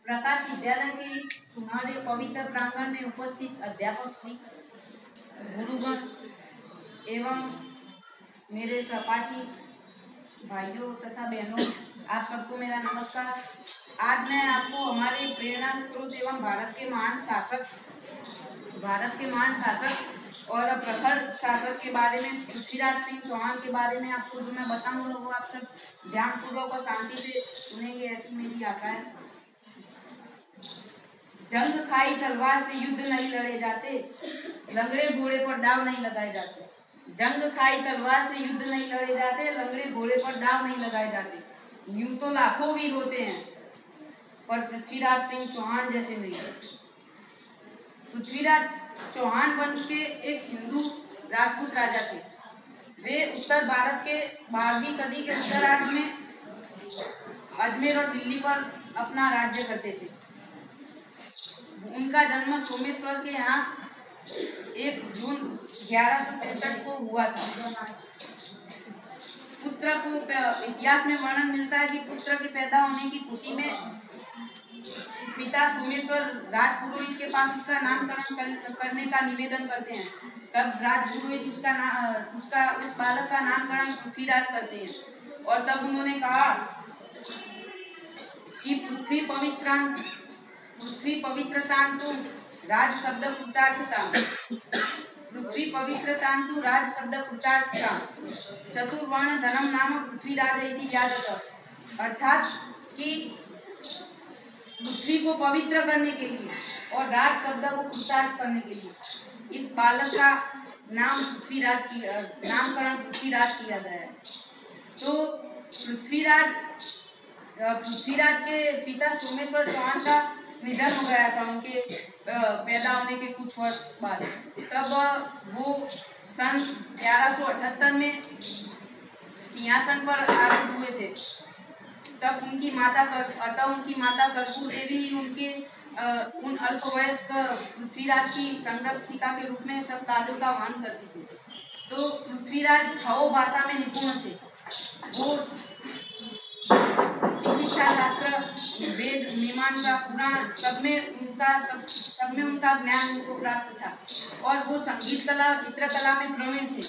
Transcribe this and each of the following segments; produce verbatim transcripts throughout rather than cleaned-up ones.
प्रकाश विद्यालय के इस सुनहरे पवित्र प्रांगण में उपस्थित अध्यापक श्री, गुरुगण एवं मेरे सहपाठी भाइयों तथा बहनों, आप सबको मेरा नमस्कार। आज मैं आपको हमारे प्रेरणा स्रोत एवं भारत के महान शासक भारत के महान शासक और प्रखर शासक के बारे में, पृथ्वीराज सिंह चौहान के बारे में आपको जो मैं बताऊंगा वो आप सब ध्यानपूर्वक और शांति से सुनेंगे, ऐसी मेरी आशा है। जंग खाई तलवार से युद्ध नहीं लड़े जाते, लंगड़े घोड़े पर दाव नहीं लगाए जाते। जंग खाई तलवार से युद्ध नहीं लड़े जाते, लंगड़े घोड़े पर दाव नहीं लगाए जाते। यूं तो लाखों वीर होते हैं, पर पृथ्वीराज सिंह चौहान जैसे नहीं। पृथ्वीराज चौहान वंश के एक हिंदू राजपूत राजा थे। वे उत्तर भारत के बारहवीं सदी के उत्तरार्ध में अजमेर और दिल्ली पर अपना राज्य करते थे। उनका जन्म सोमेश्वर के यहाँ एक जून ग्यारह सौ तिरसठ को हुआ था। पुत्र को इतिहास में वर्णन मिलता है कि पुत्र के पैदा होने की खुशी में पिता सोमेश्वर राजपुरोहित के पास उसका नामकरण करने का निवेदन करते हैं। तब राजपुरोहित उसका ना, उसका उस बालक का नामकरण पृथ्वीराज करते हैं। और तब उन्होंने कहा कि पृथ्वी पवित्रां पृथ्वी पवित्रतांतु राज शब्द कृतार्थता पृथ्वी पवित्रतांतु राज शब्द कृतार्थता चतुर्वर्ण धनम नाम पृथ्वीराज इति व्याजत। अर्थात कि पृथ्वी को पवित्र करने के लिए और राज शब्द को कृतार्थ करने के लिए इस बालक का नाम पृथ्वीराज की नामकरण पृथ्वीराज किया गया है। तो पृथ्वीराज पृथ्वीराज के पिता सोमेश्वर चौहान का निधन हो गया था उनके पैदा होने के कुछ वर्ष बाद। तब वो सन ग्यारह सौ अठहत्तर में सिंहासन पर आरूढ़ हुए थे। तब उनकी माता कर अतः उनकी माता करकू देवी उनके आ, उन अल्पवयस्क पृथ्वीराज की संरक्षिका के रूप में सब कार्यों का वहन करती थी। तो पृथ्वीराज छह भाषा में निपुण थे। वो चिकित्सा शास्त्र, वेद, मीमांसा, पुराण सब में उनका सब सब में उनका ज्ञान उनको प्राप्त था। और वो संगीत कला, चित्रकला में प्रवीण थे।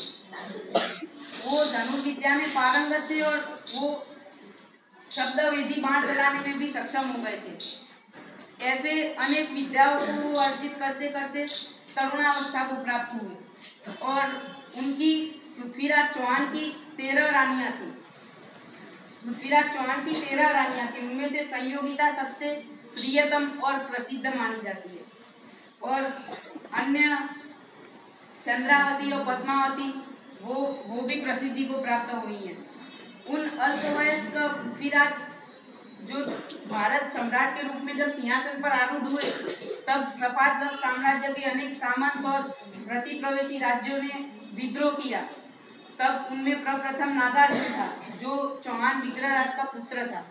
वो धनुर्विद्या में पारंगत थे और वो शब्द वेदी बाण चलाने में भी सक्षम हो गए थे। ऐसे अनेक विद्याओं को अर्जित करते करते तरुणावस्था को प्राप्त हुए। और उनकी पृथ्वीराज चौहान की तेरह रानियां थी। पृथ्वीराज चौहान की तेरह रानियां थी। उनमें से संयोगिता सबसे प्रियतम और प्रसिद्ध मानी जाती है। और अन्य चंद्रावती और पद्मावती वो वो भी प्रसिद्धि को प्राप्त हुई है। उन अल्पवयस्क पृथ्वीराज जो भारत सम्राट के रूप में जब सिंहासन पर आरूढ़ हुए, तब सपाट साम्राज्य के अनेक सामंत और प्रतिप्रवेशी राज्यों ने विद्रोह किया। तब उनमें प्रप्रथम नागार्जुन था, जो चौहान विग्रहराज का पुत्र था।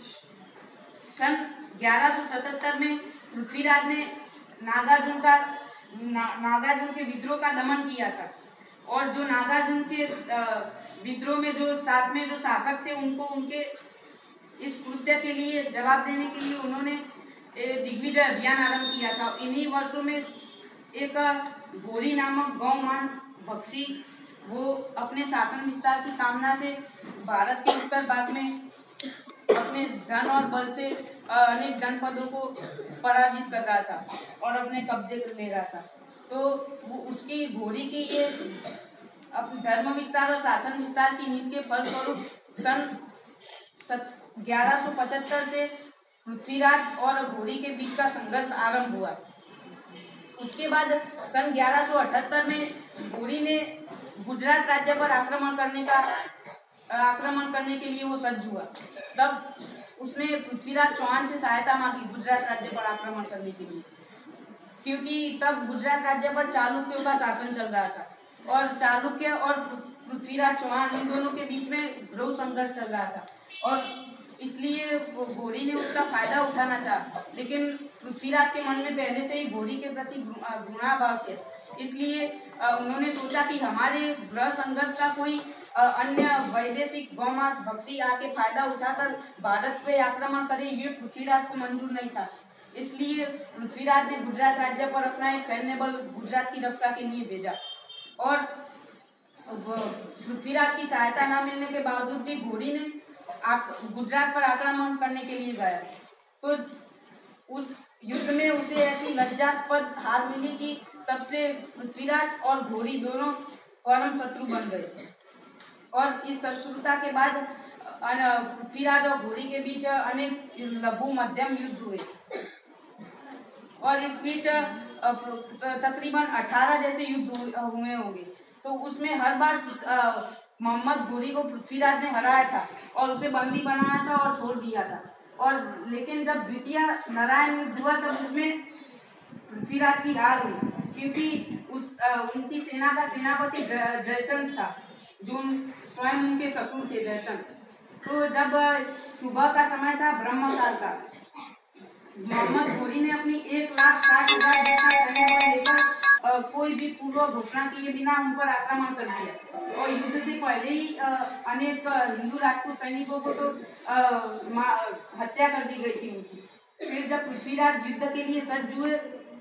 सन ग्यारह सौ सतहत्तर में पृथ्वीराज ने नागार्जुन का ना, नागार्जुन के विद्रोह का दमन किया था। और जो नागार्जुन के विद्रोह में जो साथ में जो शासक थे, उनको उनके इस कृत्य के लिए जवाब देने के लिए उन्होंने दिग्विजय अभियान आरंभ किया था। इन्हीं वर्षों में एक घोरी नामक गौ मांस भक्षी वो अपने शासन विस्तार की कामना से भारत के उत्तर भाग में अपने धन और बल से अनेक जनपदों को पराजित कर रहा था और अपने कब्जे कर ले रहा था। तो वो उसकी घोरी की ये धर्म विस्तार और शासन विस्तार की नीति के फलस्वरूप सन ग्यारह सौ पचहत्तर से पृथ्वीराज और घोरी के बीच का संघर्ष आरंभ हुआ। उसके बाद सन ग्यारह सौ अठहत्तर में घोरी ने गुजरात राज्य पर आक्रमण करने का आक्रमण करने के लिए वो सज्ज हुआ। तब उसने पृथ्वीराज चौहान से सहायता मांगी गुजरात राज्य पर आक्रमण करने के लिए, क्योंकि तब गुजरात राज्य पर चालुक्यों का शासन चल रहा था। और चालुक्य और पृथ्वीराज चौहान इन दोनों के बीच में गृह संघर्ष चल रहा था। और इसलिए घोरी ने उसका फायदा उठाना चाहा, लेकिन पृथ्वीराज के मन में पहले से ही घोरी के प्रति घृणा भाव थे। इसलिए उन्होंने सोचा कि हमारे गृह संघर्ष का कोई अन्य वैदेशिक गौमांस भक्षी आके फायदा उठाकर भारत पे आक्रमण करे, ये पृथ्वीराज को मंजूर नहीं था। इसलिए पृथ्वीराज ने गुजरात राज्य पर अपना एक सैन्य बल गुजरात की रक्षा के लिए भेजा और पृथ्वीराज की सहायता न मिलने के बावजूद भी घोड़ी ने गुजरात पर आक्रमण करने के लिए गया। तो उस युद्ध में उसे ऐसी लज्जास्पद हार मिली कि तब से पृथ्वीराज और घोड़ी दोनों परम शत्रु बन गए और इस शत्रुता के बाद पृथ्वीराज और घोड़ी के बीच अनेक लघु मध्यम युद्ध हुए और इस बीच तकरीबन अठारह जैसे युद्ध हुए होंगे। तो उसमें हर बार मोहम्मद घोड़ी को पृथ्वीराज ने हराया था और उसे बंदी बनाया था और छोड़ दिया था। और लेकिन जब द्वितीय नारायण युद्ध हुआ तब उसमें पृथ्वीराज की हार हुई, क्योंकि उस आ, उनकी सेना का सेनापति जयचंद था, जो स्वयं उनके ससुर थे जयचंद। तो जब सुबह का समय था, ब्रह्मकाल का, मोहम्मद घोड़ी ने अपनी एक लाख साठ हजार जितना सैन्य बल लेकर कोई भी पूर्व घोषणा किए बिना उन पर आक्रमण कर दिया और युद्ध से पहले ही आ, अनेक हिंदू राजपूत सैनिकों को तो आ, हत्या कर दी गई थी उनकी। फिर जब पृथ्वीराज युद्ध के लिए सज्ज हुए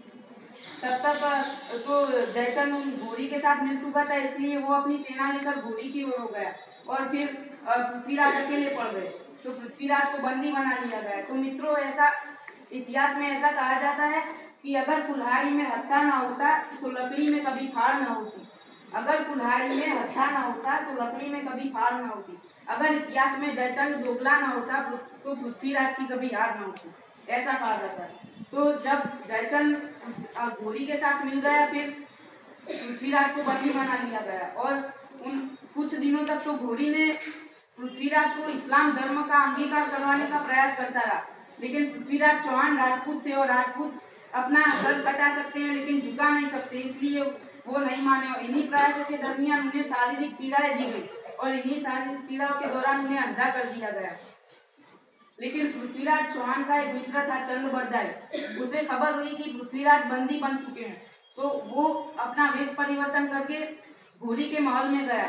तब तक तो जयचंद उन घोड़ी के साथ मिल चुका था, इसलिए वो अपनी सेना लेकर घोड़ी की ओर हो गया और फिर पृथ्वीराज अकेले पड़ गए। तो पृथ्वीराज को बंदी बना लिया गया। तो मित्रों, ऐसा इतिहास में ऐसा कहा जाता है कि अगर कुल्हाड़ी में हत्था ना होता तो लकड़ी में कभी फाड़ ना होती। अगर कुल्हाड़ी में हत्था ना होता तो लकड़ी में कभी फाड़ ना होती। अगर इतिहास में जयचंद दोगला ना होता तो पृथ्वीराज की कभी हार ना होती, ऐसा कहा जाता है। तो जब जयचंद घोड़ी के साथ मिल गया, फिर पृथ्वीराज को बंदी बना लिया गया और उन कुछ दिनों तक तो घोड़ी ने पृथ्वीराज को इस्लाम धर्म का अंगीकार करवाने का प्रयास करता रहा। लेकिन पृथ्वीराज चौहान राजपूत थे और राजपूत अपना सर कटा सकते हैं लेकिन झुका नहीं सकते, इसलिए वो नहीं माने और इन्हीं प्रयासों के दरमियान उन्हें शारीरिक पीड़ाएं दी गई और इन्हीं शारीरिक पीड़ाओं के दौरान उन्हें अंधा कर दिया गया। लेकिन पृथ्वीराज चौहान का एक मित्र था चंद बरदाई, उसे खबर हुई कि पृथ्वीराज बंदी बन चुके हैं, तो वो अपना वेश परिवर्तन करके घोड़ी के महल में गया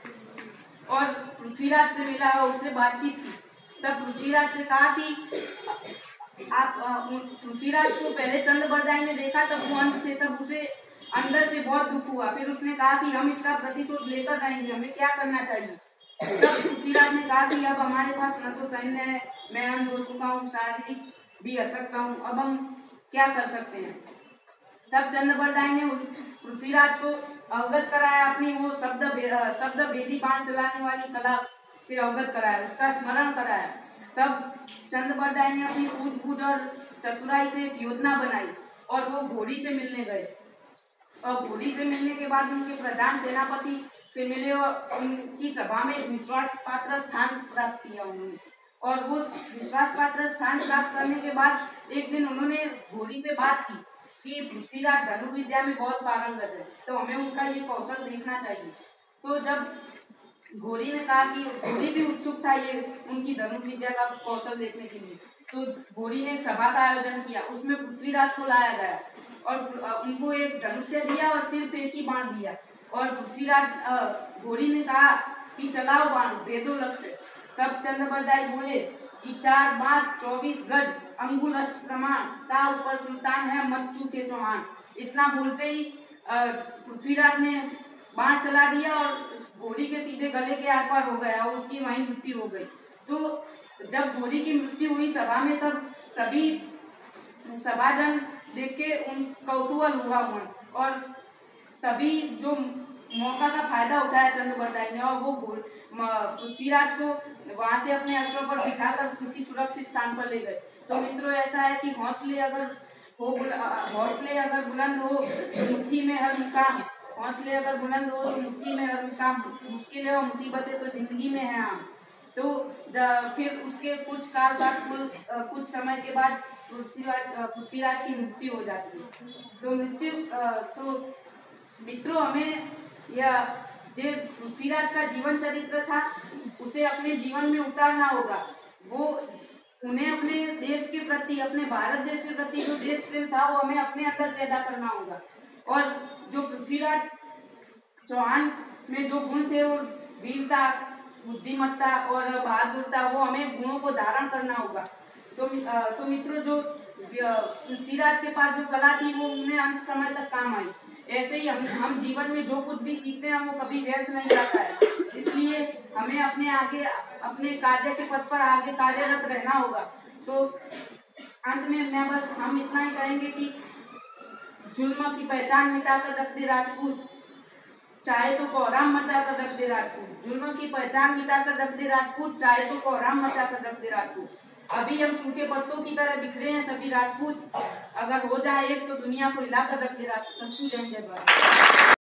और पृथ्वीराज से मिला और उससे बातचीत की। तब पृथ्वीराज से कहा कि आप पृथ्वीराज को पहले चंद बरदाई ने देखा, तब वो अंत थे, तब उसे अंदर से बहुत दुख हुआ। फिर उसने कहा कि हम इसका प्रतिशोध लेकर रहेंगे, हमें क्या करना चाहिए। तब पृथ्वीराज ने कहा कि अब हमारे पास न तो सैन्य है, मैं अंध हो चुका हूँ, शारीरिक भी अशक्त हूँ, अब हम क्या कर सकते हैं। तब चंद बरदाई ने पृथ्वीराज को अवगत कराया, अपनी वो शब्द शब्द भेदी बाण चलाने वाली कला से अवगत कराया, उसका स्मरण कराया। तब चंद बरदाई ने अपनी सूझबूझ और चतुराई से एक योजना बनाई और वो घोड़ी से मिलने गए और घोड़ी से मिलने के बाद उनके प्रधान सेनापति से मिले और उनकी सभा में विश्वास पात्र स्थान प्राप्त किया उन्होंने। और वो विश्वास पात्र स्थान प्राप्त करने के बाद एक दिन उन्होंने घोड़ी से बात की कि पृथ्वीराज धनुर्विद्या में बहुत पारंगत है, तो हमें उनका ये कौशल देखना चाहिए। तो जब घोड़ी ने कहा कि घोड़ी भी उत्सुक था ये उनकी धनुर्विद्या का कौशल देखने के लिए, तो घोड़ी ने एक सभा का आयोजन किया, उसमें पृथ्वीराज को लाया गया और उनको एक धनुष्य दिया और सिर पे की बांध दिया और पृथ्वीराज घोड़ी ने कहा कि चलाओ बाण, भेदो लक्ष्य। तब चंद बरदाई बोले कि चार बांस चौबीस गज अंगुल अष्ट प्रमाण ता ऊपर सुल्तान है मत चूके चौहान। इतना बोलते ही पृथ्वीराज ने बाण चला दिया और घोड़ी के सीधे गले के आर पार हो गया और उसकी वहीं मृत्यु हो गई। तो जब घोड़ी की मृत्यु हुई सभा में, तब सभी सभाजन देख के उन कौतूहल हुआ मन और तभी जो मौका का फायदा उठाया चंद बरदाई ने और वो पृथ्वीराज को वहां से अपने अश्व पर बिठाकर किसी सुरक्षित स्थान पर ले गए। तो मित्रों, ऐसा है कि हौसले अगर हो हौसले अगर बुलंद हो तो मुट्ठी में हर मुकाम, हौसले अगर बुलंद हो तो मुट्ठी में हर मुकाम, मुश्किलें और मुसीबतें तो जिंदगी में है आम। तो फिर उसके कुछ काल बाद कुल कुछ समय के बाद पृथ्वीराज पृथ्वीराज की मृत्यु हो जाती है। तो मृत्यु तो मित्रों, हमें यह जो पृथ्वीराज का जीवन चरित्र था उसे अपने जीवन में उतारना होगा। वो उन्हें अपने देश के प्रति, अपने भारत देश के प्रति जो देश प्रेम था वो हमें अपने अंदर पैदा करना होगा। और जो पृथ्वीराज चौहान में जो गुण थे वो वीरता, बुद्धिमत्ता और बहादुरता, वो हमें गुणों को धारण करना होगा। तो तो मित्रों, जो पृथ्वीराज के पास जो कला थी वो उन्हें अंत समय तक काम आई। ऐसे ही हम हम जीवन में जो कुछ भी सीखते हैं वो कभी व्यर्थ नहीं जाता है। इसलिए हमें अपने आगे अपने कार्य के पथ पर आगे कार्यरत रहना होगा। तो अंत में मैं बस हम इतना ही कहेंगे कि जुल्म की पहचान मिटाकर रख दे राजपूत, चाहे तो कोहराम मचा कर रख दे राजपूत। जुल्म की पहचान मिटाकर रख दे राजपूत, चाहे तो कोहराम मचा कर रख दे राजपूत। अभी हम सूखे पत्तों की तरह बिखरे हैं सभी राजपूत, अगर हो जाए एक तो दुनिया को हिला कर रख दे राजपूत। जय जय भारत।